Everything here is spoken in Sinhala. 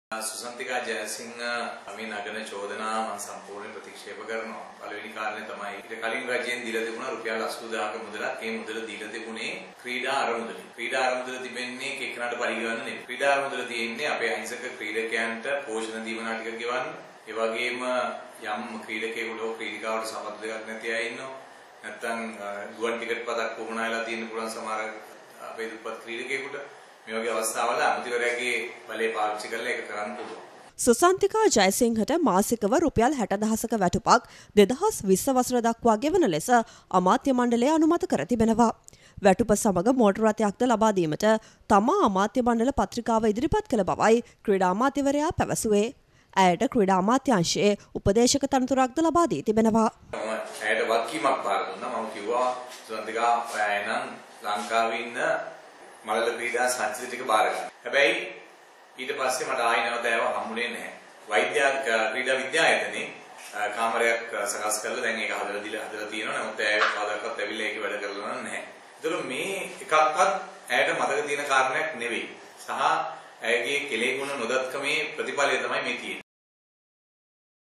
सुसंतिका जयसिंह මේ නගන චෝදනා මම සම්පූර්ණයෙන් ප්‍රතික්ෂේප කරනවා. පළවෙනි කාරණේ තමයි ඊට කලින් රජයෙන් දීලා තිබුණා රුපියල් 80000ක මුදලක්. ඒ මුදල දීලා තිබුණේ ක්‍රීඩා අරමුදලින්. ක්‍රීඩා අරමුදල තිබෙන්නේ එක්කනට පරිගණන නෙවෙයි. ක්‍රීඩා අරමුදල තියෙන්නේ අපේ අහිංසක ක්‍රීඩකයන්ට පෝෂණ දීමනා ටික ගෙවන්න. ඒ වගේම යම් ක්‍රීඩකයෙකුට හෝ ක්‍රීඩිකාවට සමත් දෙයක් නැති අය ඉන්නවා. නැත්තම් ගුවන් ටිකට් පතක් වුණා වෙලා තියෙන පුළුවන් සමහර අපේ දුප්පත් ක්‍රීඩකයෙකුට මේ වගේ අවස්ථාවල අමුතිවරයාගේ බලය පාවිච්චි කරලා ඒක කරන්න පුළුවන්. සුසන්තිකා ජයසිංහට මාසිකව රුපියල් 60,000ක වැටුපක් 2020 වසර දක්වා ගෙවන ලෙස අමාත්‍ය මණ්ඩලය අනුමත කර තිබෙනවා. වැටුප සමග මෝටර රථයක්ද ලබා දීමට තමා අමාත්‍ය මණ්ඩල පත්‍රිකාව ඉදිරිපත් කළ බවයි ක්‍රීඩා අමාත්‍යවරයා පැවසුවේ. ඇයට ක්‍රීඩා අමාත්‍යාංශයේ උපදේශක තනතුරක්ද ලබා දී තිබෙනවා. ඇයට වගකීමක් බාර දුන්නා. මම කිව්වා සුසන්තිකා ඔයා එනම් ලංකාවේ ඉන්න මලල ක්‍රීඩා සංස්කෘතිය ටික බාර ගන්න. හැබැයි ඊට පස්සේ මට ආයෙ නැවත ඒව හම්බුනේ නැහැ. වෛද්‍ය ක්‍රීඩා විද්‍යායතනේ කාමරයක් සකස් කරලා දැන් ඒක හදලා තියෙනවා. නමුත් ඒ කවදාකවත් ඇවිල්ලා ඒක වැඩ කරලා නැහැ. ඒතර මේ එකක්වත් ඇයට මතක තියෙන කාරණයක් නෙවෙයි. සහ ඇයගේ කෙලෙ ගුණ නොදත්කමේ ප්‍රතිඵලය තමයි මේ තියෙන්නේ.